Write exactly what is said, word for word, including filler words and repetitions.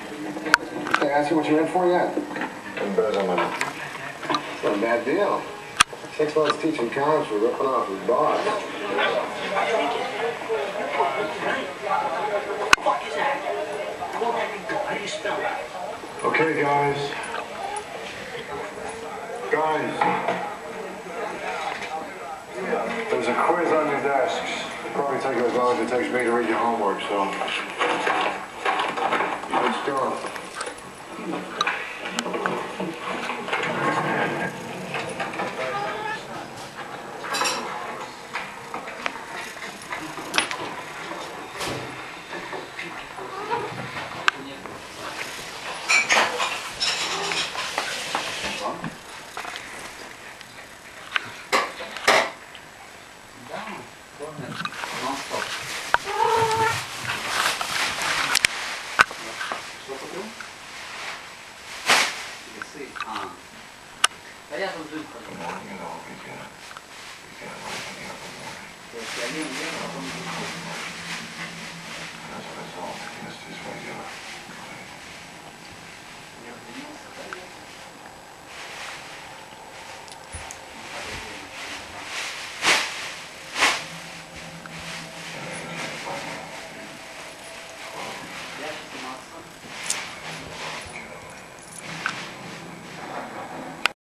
Did I ask you what you're in for yet? Embezzlement. It's not a bad deal. Six months teaching college for ripping off his boss. What is that? How do you spell that? Okay, guys. Guys. There's a quiz on your desks. It'll probably take you as long as it takes me to read your homework, so. Let's go. As a result, yes, this regular.